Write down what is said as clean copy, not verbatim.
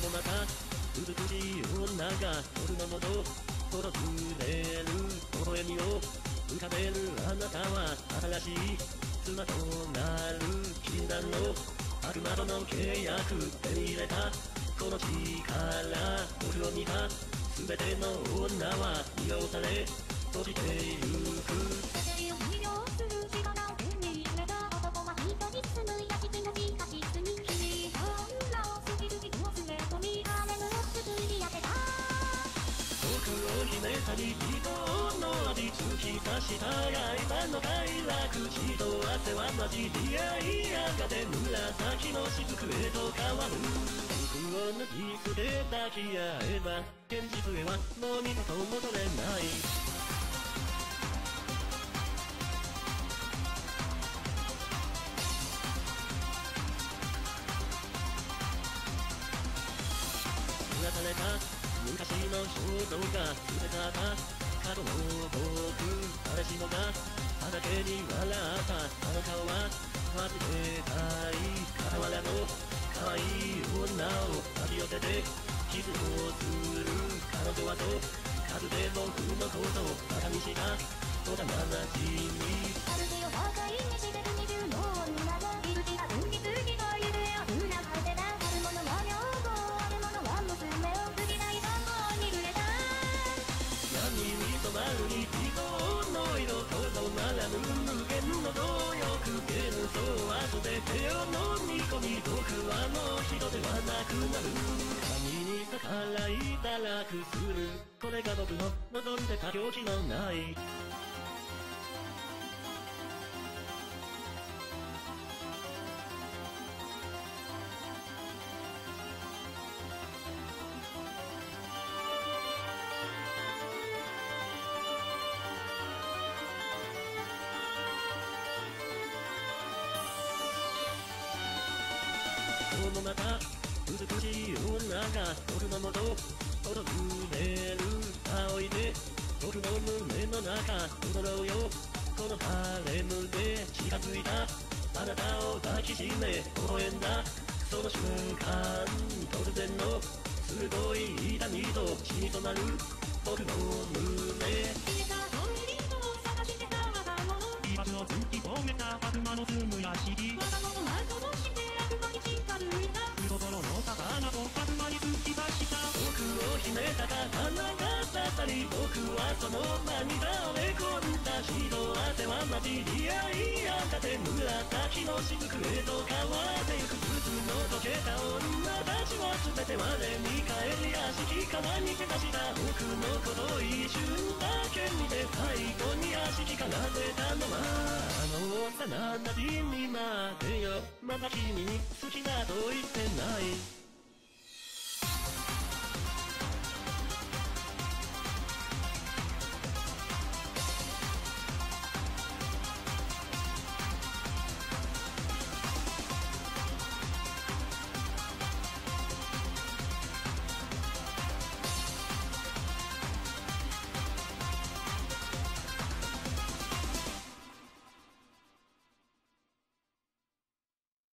のまた美しい女が夜の喉訪れる微笑みを浮かべるあなたは新しい妻となる禁断の悪魔との契約手に入れたこの力僕を見た全ての女は魅了され閉じてゆく世界を魅了する力を手に入れた男は人に住む屋敷の地下室に君の好き好きを詰め込み羽の作り上げた僕を秘めたり人の味突き刺した刃の快楽血と汗は混じり合いやがて紫の雫へと変わる服を脱ぎ捨て抱き合えば現実へはもう二度と戻れない流された昔の衝動が全てあった過去の僕誰しもが畑に笑ったあの顔は忘れたい傍らの可愛い女を抱き寄せてキスをする彼女はと数で僕のことを馬鹿にした幼なじみ主を破壊にしてる二重の女がいる気が運に次と夢を繋がってたあるものは女房あるものは娘を過ぎないともうに触れた闇に染まる日常の色とどまらぬ無限の動欲幻想は全てを飲み込み僕はもう人ではなくなる神に逆らい堕落するこれが僕の望んでた狂気のないもまた美しい女が僕のもと訪れる仰いで僕の胸の中踊ろうよこのハレムで近づいたあなたを抱きしめ微笑んだその瞬間突然の鋭い痛みと血に染まる僕の胸消えたトイレを探してた我が物居場所を突き止めた悪魔の住む屋敷我が物謎として悪魔に近づいた心の魚と悪魔に突き刺した僕を秘めた刀が刺さり僕はその場に倒れ込んだ血と汗は混じり合いやがて紫の雫へと変わってゆく靴の溶けた女たちは全て我に返り屋敷から逃げ出した僕のことを一瞬だけ見て最後に屋敷から出たのはあの幼なじみまでよまだ君に好きだと言ってな